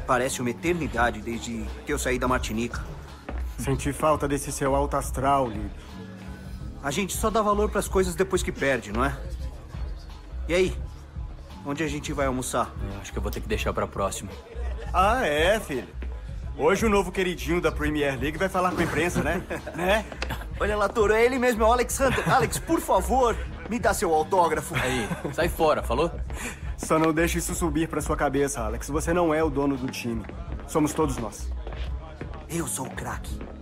Parece uma eternidade desde que eu saí da Martinica. Senti falta desse seu alto astral, Lib. A gente só dá valor pras coisas depois que perde, não é? E aí? Onde a gente vai almoçar? Acho que eu vou ter que deixar pra próxima. Ah, é, filho. Hoje o novo queridinho da Premier League vai falar com a imprensa, né? Né? Olha lá, Toro, é ele mesmo, é o Alex Hunter. Alex, por favor, me dá seu autógrafo. Aí, sai fora, falou? Só não deixe isso subir pra sua cabeça, Alex. Você não é o dono do time. Somos todos nós. Eu sou o craque.